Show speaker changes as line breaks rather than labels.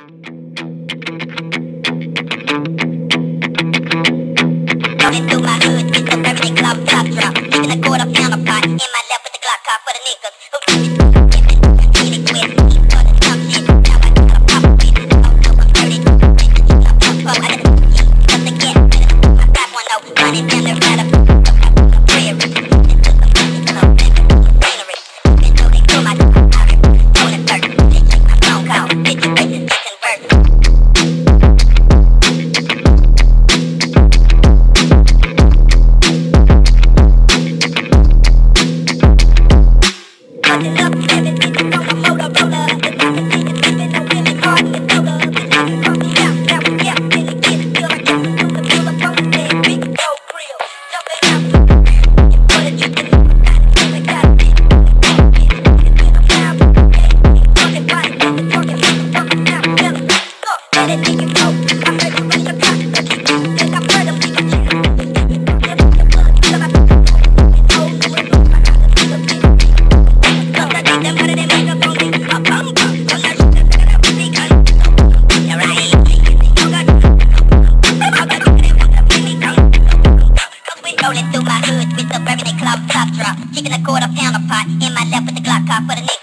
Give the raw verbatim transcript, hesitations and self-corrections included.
Rolling through my hood with the burgundy club top drop, keeping a quarter pound apart. In my left with the Glock car for the niggas who keep it keep it quick. For the dumb shit, now I gotta pop with it. Oh no, I'm dirty. I'm puff up, I gotta eat just to get better. I got one though, running down the ladder. Prairie, into some fucking club, scenery. Been rolling through my pocket, rolling dirt. Bitch, my phone call, situations convert. Buzzing up, seven bitches on my Motorola. The top of season, sipping on really hard in the soda. The niggas from me out, now we get in the kids. Feel like this is super, feel up on the stand. Big dope grill, jumping out the grill. For the chicken, feel like got a bitch. It's been a while, talking body, talking, talking, talking now, tell them. Look, let it nigga go. I heard you run your cock, but keep it. Think I've heard them niggas chill. Get the blood, feel like I it's old, so it's over. I gotta feel a bitch. Rolling through my hood with the burgundy club top drop, keeping a quarter pound apart. In my left with the Glock car for the niggas.